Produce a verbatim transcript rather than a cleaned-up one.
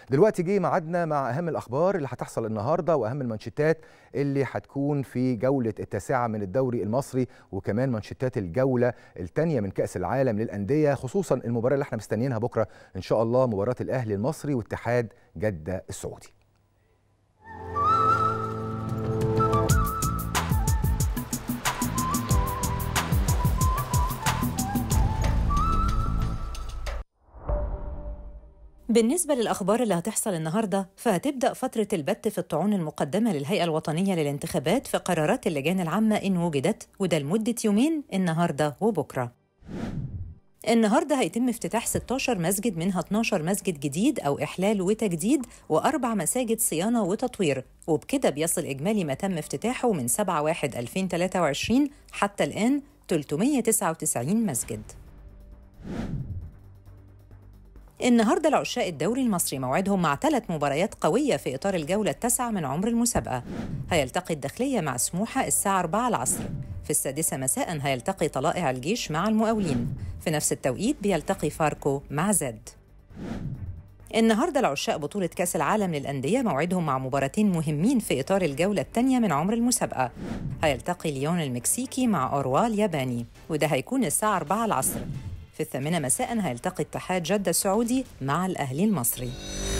دلوقتي جه ميعادنا مع أهم الأخبار اللي هتحصل النهارده وأهم المانشيتات اللي هتكون في جولة التاسعة من الدوري المصري، وكمان مانشيتات الجولة الثانية من كأس العالم للأندية، خصوصا المباراة اللي احنا مستنيينها بكرة إن شاء الله، مباراة الأهلي المصري واتحاد جدة السعودي. بالنسبة للأخبار اللي هتحصل النهاردة، فهتبدأ فترة البت في الطعون المقدمة للهيئة الوطنية للانتخابات في قرارات اللجان العامة إن وجدت، وده لمدة يومين النهاردة وبكرة. النهاردة هيتم افتتاح ستة عشر مسجد، منها اثني عشر مسجد جديد أو إحلال وتجديد، وأربع مساجد صيانة وتطوير، وبكده بيصل إجمالي ما تم افتتاحه من سبعة واحد ألفين وثلاثة وعشرين حتى الآن ثلاثمائة وتسعة وتسعين مسجد. النهارده العشاق الدوري المصري موعدهم مع ثلاث مباريات قوية في إطار الجولة التاسعة من عمر المسابقة. هيلتقي الداخلية مع سموحة الساعة أربعة العصر، في السادسة مساء هيلتقي طلائع الجيش مع المقاولين، في نفس التوقيت بيلتقي فاركو مع زد. النهارده العشاق بطولة كأس العالم للأندية موعدهم مع مباراتين مهمين في إطار الجولة الثانية من عمر المسابقة. هيلتقي ليون المكسيكي مع أوروا الياباني، وده هيكون الساعة أربعة العصر. في الثامنة مساء هيلتقي اتحاد جدة السعودي مع الأهلي المصري.